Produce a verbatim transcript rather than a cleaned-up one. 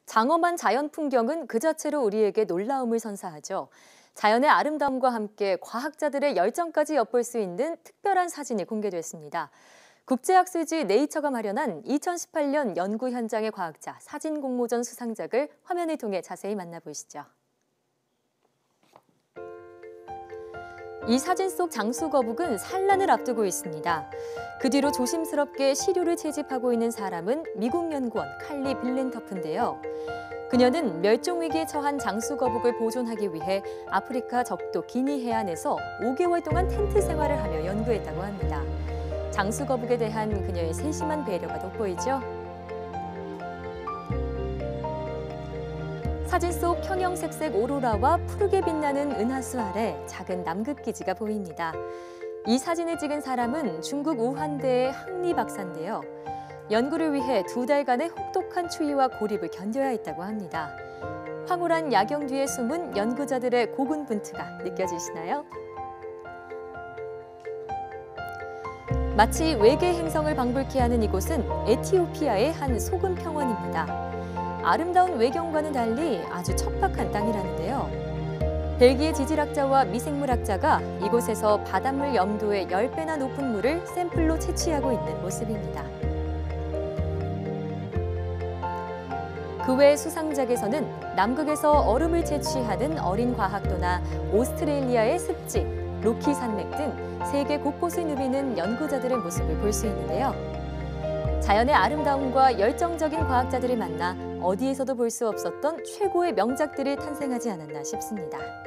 장엄한 자연 풍경은 그 자체로 우리에게 놀라움을 선사하죠. 자연의 아름다움과 함께 과학자들의 열정까지 엿볼 수 있는 특별한 사진이 공개됐습니다. 국제학술지 네이처가 마련한 이천십팔 년 연구 현장의 과학자 사진 공모전 수상작을 화면을 통해 자세히 만나보시죠. 이 사진 속 장수거북은 산란을 앞두고 있습니다. 그 뒤로 조심스럽게 시료를 채집하고 있는 사람은 미국 연구원 칼리 빌렌터프인데요. 그녀는 멸종위기에 처한 장수거북을 보존하기 위해 아프리카 적도 기니 해안에서 오 개월 동안 텐트 생활을 하며 연구했다고 합니다. 장수거북에 대한 그녀의 세심한 배려가 돋보이죠. 사진 속 형형색색 오로라와 푸르게 빛나는 은하수 아래 작은 남극기지가 보입니다. 이 사진을 찍은 사람은 중국 우한대의 항리 박사인데요. 연구를 위해 두 달간의 혹독한 추위와 고립을 견뎌야 했다고 합니다. 황홀한 야경 뒤에 숨은 연구자들의 고군분투가 느껴지시나요? 마치 외계 행성을 방불케 하는 이곳은 에티오피아의 한 소금 평원입니다. 아름다운 외경과는 달리 아주 척박한 땅이라는데요. 벨기에 지질학자와 미생물학자가 이곳에서 바닷물 염도의 십 배나 높은 물을 샘플로 채취하고 있는 모습입니다. 그 외 수상작에서는 남극에서 얼음을 채취하는 어린 과학도나 오스트레일리아의 습지, 로키 산맥 등 세계 곳곳을 누비는 연구자들의 모습을 볼 수 있는데요. 자연의 아름다움과 열정적인 과학자들을 만나 어디에서도 볼 수 없었던 최고의 명작들이 탄생하지 않았나 싶습니다.